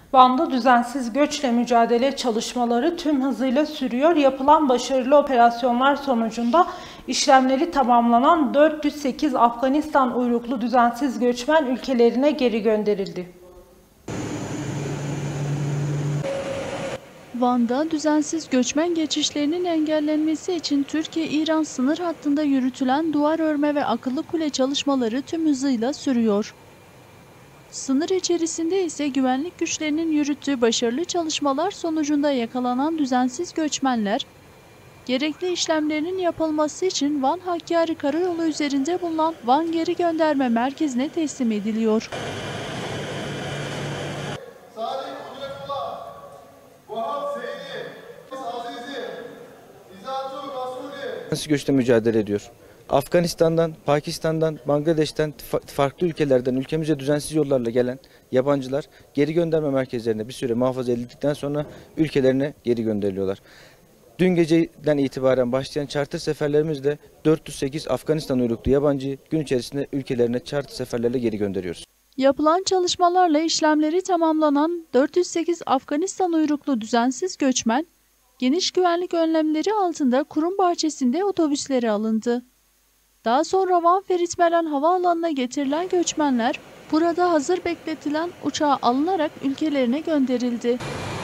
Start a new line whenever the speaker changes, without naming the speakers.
Van'da düzensiz göçle mücadele çalışmaları tüm hızıyla sürüyor. Yapılan başarılı operasyonlar sonucunda işlemleri tamamlanan 408 Afganistan uyruklu düzensiz göçmen ülkelerine geri gönderildi.
Van'da düzensiz göçmen geçişlerinin engellenmesi için Türkiye-İran sınır hattında yürütülen duvar örme ve akıllı kule çalışmaları tüm hızıyla sürüyor. Sınır içerisinde ise güvenlik güçlerinin yürüttüğü başarılı çalışmalar sonucunda yakalanan düzensiz göçmenler, gerekli işlemlerinin yapılması için Van Hakkari Karayolu üzerinde bulunan Van Geri Gönderme Merkezi'ne teslim ediliyor.
Düzensiz göçle mücadele ediyor. Afganistan'dan, Pakistan'dan, Bangladeş'ten, farklı ülkelerden ülkemize düzensiz yollarla gelen yabancılar geri gönderme merkezlerine bir süre muhafaza edildikten sonra ülkelerine geri gönderiliyorlar. Dün geceden itibaren başlayan charter seferlerimizle 408 Afganistan uyruklu yabancıyı gün içerisinde ülkelerine charter seferlerle geri gönderiyoruz.
Yapılan çalışmalarla işlemleri tamamlanan 408 Afganistan uyruklu düzensiz göçmen, geniş güvenlik önlemleri altında kurum bahçesinde otobüslere alındı. Daha sonra Van Ferit Meren Havaalanı'na getirilen göçmenler, burada hazır bekletilen uçağa alınarak ülkelerine gönderildi.